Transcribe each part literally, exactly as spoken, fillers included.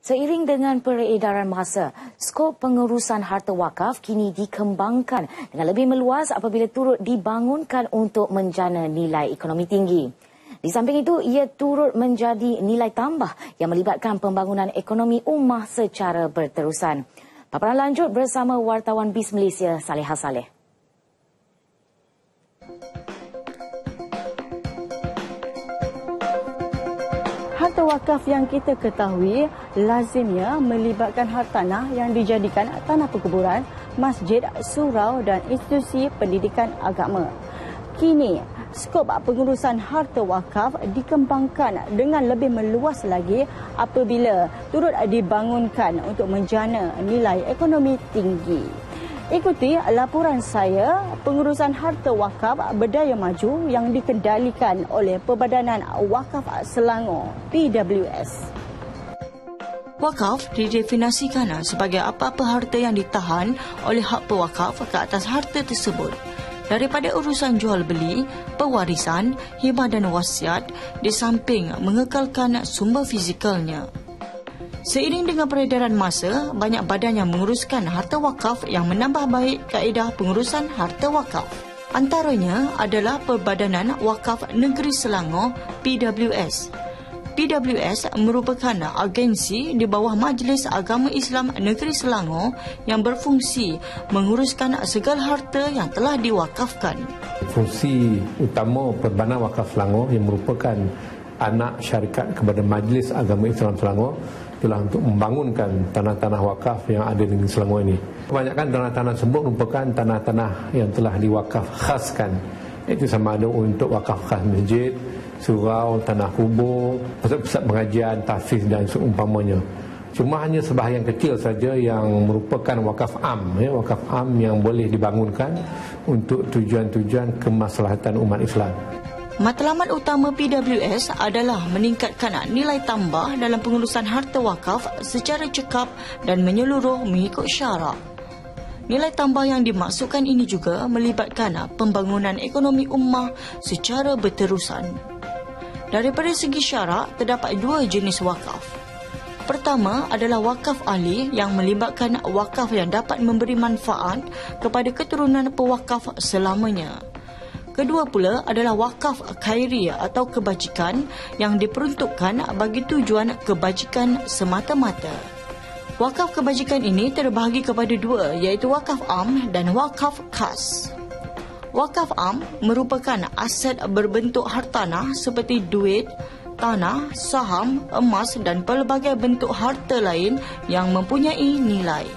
Seiring dengan peredaran masa, skop pengurusan harta wakaf kini dikembangkan dengan lebih meluas apabila turut dibangunkan untuk menjana nilai ekonomi tinggi. Di samping itu, ia turut menjadi nilai tambah yang melibatkan pembangunan ekonomi ummah secara berterusan. Paparan lanjut bersama wartawan B I S Malaysia, Saleha Saleh. Harta wakaf yang kita ketahui lazimnya melibatkan hartanah yang dijadikan tanah perkuburan, masjid, surau dan institusi pendidikan agama. Kini, skop pengurusan harta wakaf dikembangkan dengan lebih meluas lagi apabila turut dibangunkan untuk menjana nilai ekonomi tinggi. Ikuti laporan saya, pengurusan harta wakaf berdaya maju yang dikendalikan oleh Perbadanan Wakaf Selangor, P W S. Wakaf didefinisikan sebagai apa-apa harta yang ditahan oleh hak pewakaf ke atas harta tersebut. Daripada urusan jual beli, pewarisan, hibah dan wasiat, di samping mengekalkan sumber fizikalnya. Seiring dengan peredaran masa, banyak badan yang menguruskan harta wakaf yang menambah baik kaedah pengurusan harta wakaf. Antaranya adalah Perbadanan Wakaf Negeri Selangor, P W S. P W S merupakan agensi di bawah Majlis Agama Islam Negeri Selangor yang berfungsi menguruskan segala harta yang telah diwakafkan. Fungsi utama Perbadanan Wakaf Selangor yang merupakan anak syarikat kepada Majlis Agama Islam Selangor itulah untuk membangunkan tanah-tanah wakaf yang ada di Selangor ini. Kebanyakan tanah-tanah tersebut merupakan tanah-tanah yang telah diwakaf khaskan. Itu sama ada untuk wakaf khas masjid, surau, tanah kubur, pusat-pusat pengajian, tahfiz dan seumpamanya. Cuma hanya sebahagian kecil saja yang merupakan wakaf am, ya, wakaf am yang boleh dibangunkan untuk tujuan-tujuan kemaslahatan umat Islam. Matlamat utama P W S adalah meningkatkan nilai tambah dalam pengurusan harta wakaf secara cekap dan menyeluruh mengikut syarak. Nilai tambah yang dimaksudkan ini juga melibatkan pembangunan ekonomi ummah secara berterusan. Daripada segi syarak, terdapat dua jenis wakaf. Pertama adalah wakaf ahli yang melibatkan wakaf yang dapat memberi manfaat kepada keturunan pewakaf selamanya. Kedua pula adalah wakaf khairi atau kebajikan yang diperuntukkan bagi tujuan kebajikan semata-mata. Wakaf kebajikan ini terbahagi kepada dua, iaitu wakaf am dan wakaf khas. Wakaf am merupakan aset berbentuk hartanah seperti duit, tanah, saham, emas dan pelbagai bentuk harta lain yang mempunyai nilai.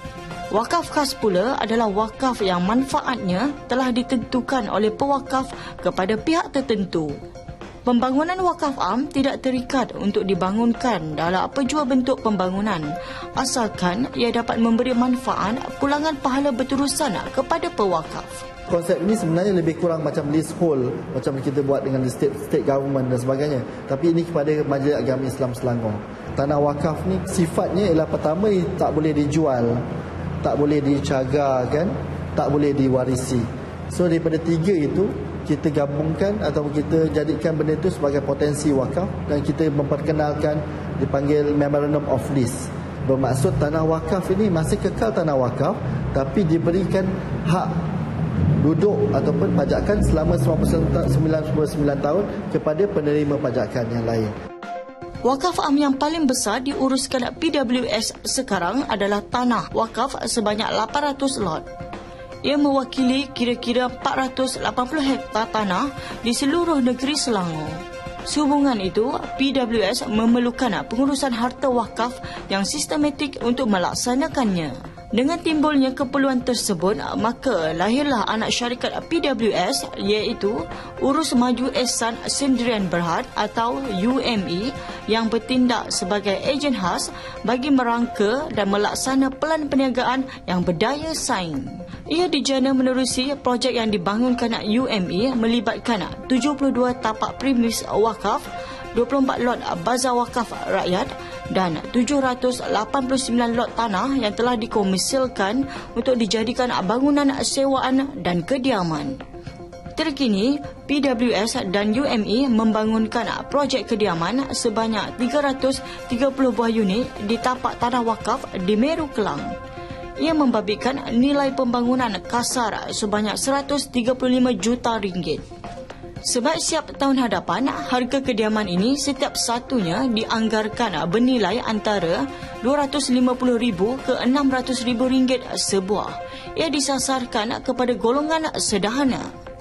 Wakaf khas pula adalah wakaf yang manfaatnya telah ditentukan oleh pewakaf kepada pihak tertentu. Pembangunan wakaf am tidak terikat untuk dibangunkan dalam apa jua bentuk pembangunan, asalkan ia dapat memberi manfaat pulangan pahala berterusan kepada pewakaf. Konsep ini sebenarnya lebih kurang macam leasehold, macam kita buat dengan state, state government dan sebagainya. Tapi ini kepada Majlis Agama Islam Selangor. Tanah wakaf ni sifatnya ialah pertama tak boleh dijual, tak boleh dicagarkan, tak boleh diwarisi. So daripada tiga itu, kita gabungkan atau kita jadikan benda itu sebagai potensi wakaf dan kita memperkenalkan dipanggil Memorandum of Lease. Bermaksud tanah wakaf ini masih kekal tanah wakaf tapi diberikan hak duduk ataupun pajakan selama sembilan puluh sembilan tahun kepada penerima pajakan yang lain. Wakaf am yang paling besar diuruskan P W S sekarang adalah tanah wakaf sebanyak lapan ratus lot. Ia mewakili kira-kira empat ratus lapan puluh hektar tanah di seluruh negeri Selangor. Sehubungan itu, P W S memerlukan pengurusan harta wakaf yang sistematik untuk melaksanakannya. Dengan timbulnya keperluan tersebut, maka lahirlah anak syarikat P W S iaitu Urus Maju Ehsan Sendirian Berhad atau U M E yang bertindak sebagai ejen khas bagi merangka dan melaksana pelan perniagaan yang berdaya saing. Ia dijana menerusi projek yang dibangunkan U M E melibatkan tujuh puluh dua tapak premis wakaf, dua puluh empat lot bazar wakaf rakyat dan tujuh ratus lapan puluh sembilan lot tanah yang telah dikomersialkan untuk dijadikan bangunan sewaan dan kediaman. Terkini, P W S dan U M E membangunkan projek kediaman sebanyak tiga ratus tiga puluh buah unit di tapak tanah wakaf di Meru, Kelang. Ia membabitkan nilai pembangunan kasar sebanyak seratus tiga puluh lima juta ringgit. Sebab siap tahun hadapan, harga kediaman ini setiap satunya dianggarkan bernilai antara dua ratus lima puluh ribu ke enam ratus ribu ringgit sebuah. Ia disasarkan kepada golongan sederhana.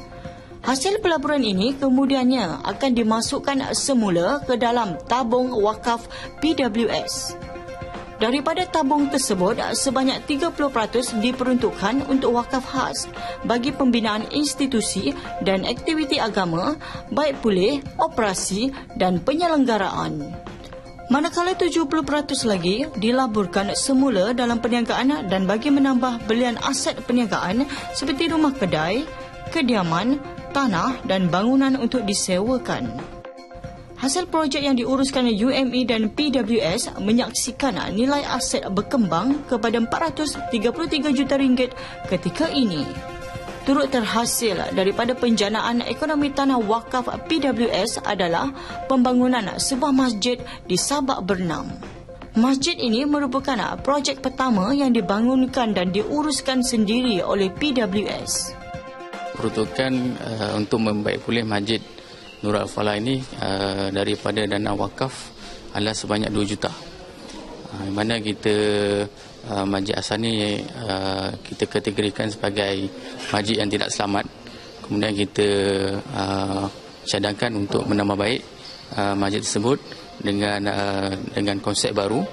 Hasil pelaburan ini kemudiannya akan dimasukkan semula ke dalam tabung wakaf P W S. Daripada tabung tersebut, sebanyak tiga puluh peratus diperuntukkan untuk wakaf khas bagi pembinaan institusi dan aktiviti agama, baik pulih, operasi dan penyelenggaraan. Manakala tujuh puluh peratus lagi dilaburkan semula dalam perniagaan dan bagi menambah belian aset perniagaan seperti rumah kedai, kediaman, tanah dan bangunan untuk disewakan. Hasil projek yang diuruskan U M E dan P W S menyaksikan nilai aset berkembang kepada empat ratus tiga puluh tiga juta ringgit ketika ini. Turut terhasil daripada penjanaan ekonomi tanah wakaf P W S adalah pembangunan sebuah masjid di Sabak Bernam. Masjid ini merupakan projek pertama yang dibangunkan dan diuruskan sendiri oleh P W S. Peruntukan uh, untuk membaik pulih Masjid Nurul Falah ini uh, daripada dana wakaf adalah sebanyak dua juta. Uh, di mana kita uh, Masjid asal ni uh, kita kategorikan sebagai masjid yang tidak selamat. Kemudian kita uh, cadangkan untuk menambah baik uh, masjid tersebut dengan uh, dengan konsep baru.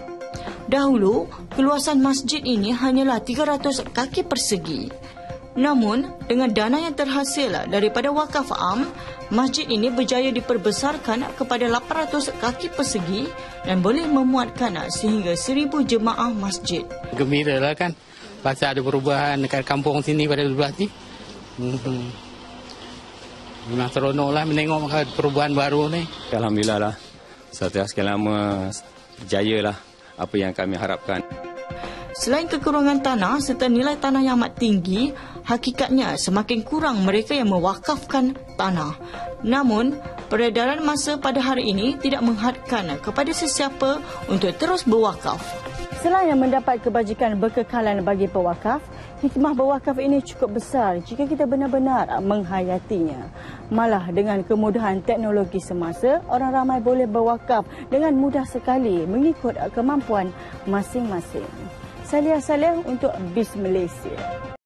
Dahulu, keluasan masjid ini hanyalah tiga ratus kaki persegi. Namun, dengan dana yang terhasil daripada wakaf am, masjid ini berjaya diperbesarkan kepada lapan ratus kaki persegi dan boleh memuatkan sehingga seribu jemaah masjid. Gembira lah kan, pasal ada perubahan dekat kampung sini pada sebelah ni. Hmm. Memang seronok lah menengok perubahan baru ni. Alhamdulillah lah, setelah sekian lama berjaya lah apa yang kami harapkan. Selain kekurangan tanah serta nilai tanah yang amat tinggi, hakikatnya semakin kurang mereka yang mewakafkan tanah. Namun, peredaran masa pada hari ini tidak menghadkan kepada sesiapa untuk terus berwakaf. Selain mendapat kebajikan berkekalan bagi pewakaf, hikmah berwakaf ini cukup besar jika kita benar-benar menghayatinya. Malah dengan kemudahan teknologi semasa, orang ramai boleh berwakaf dengan mudah sekali mengikut kemampuan masing-masing. Salih Salih untuk B I S Malaysia.